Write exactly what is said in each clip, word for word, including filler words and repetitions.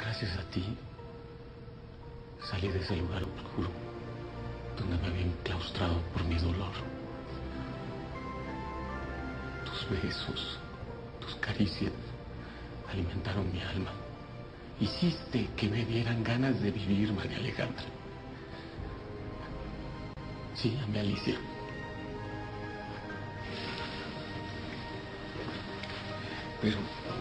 Gracias a ti, salí de ese lugar oscuro donde me había enclaustrado por mi dolor. Tus besos, tus caricias alimentaron mi alma. Hiciste que me dieran ganas de vivir, María Alejandra. Sí, amé a Alicia. Pero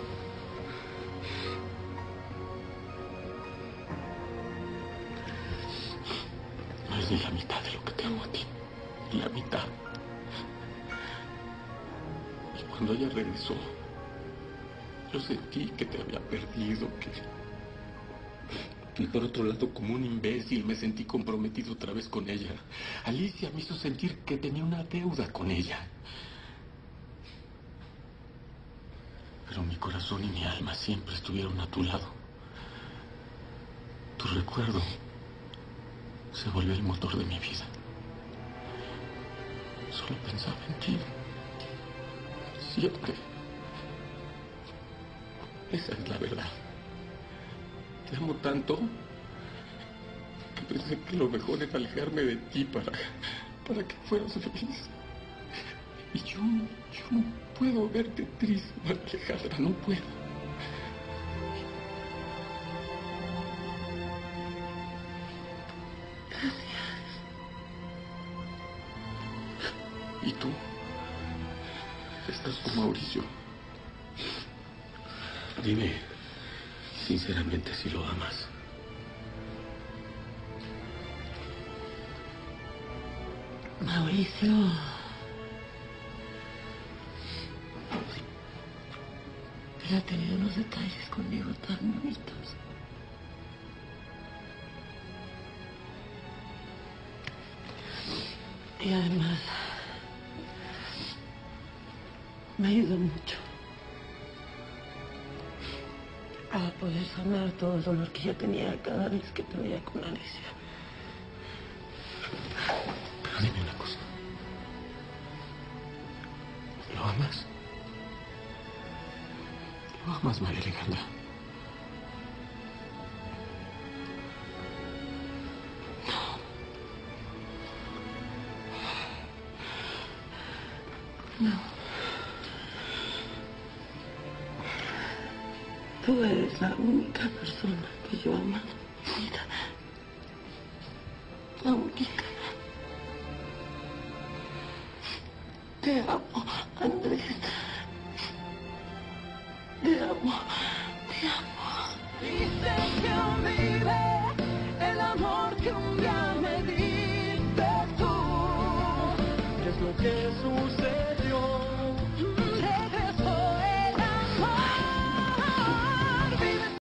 no es ni la mitad de lo que te amo a ti. La mitad. Y cuando ella regresó, yo sentí que te había perdido, que... Y por otro lado, como un imbécil, me sentí comprometido otra vez con ella. Alicia me hizo sentir que tenía una deuda con ella. Pero mi corazón y mi alma siempre estuvieron a tu lado. Tu recuerdo se volvió el motor de mi vida. Solo pensaba en ti. Siempre. Esa es la verdad. Te amo tanto que pensé que lo mejor era alejarme de ti para, para que fueras feliz. Y yo, yo no puedo verte triste, María Alejandra, no puedo. Gracias. ¿Y tú? Estás con Mauricio. Dime, sinceramente, si lo amas. Mauricio. Él ha tenido unos detalles conmigo tan bonitos. Y además, me ayudó mucho a poder sanar todo el dolor que yo tenía cada vez que te veía con Alicia. Pero dime una cosa. ¿Lo amas? ¿Lo amas, María Alejandra? No. Tú eres la única persona que yo amo en mi vida. La única. Te amo, Andrés. Te amo, te amo. Dices que olvidé el amor que un día me diste tú. Es lo que es un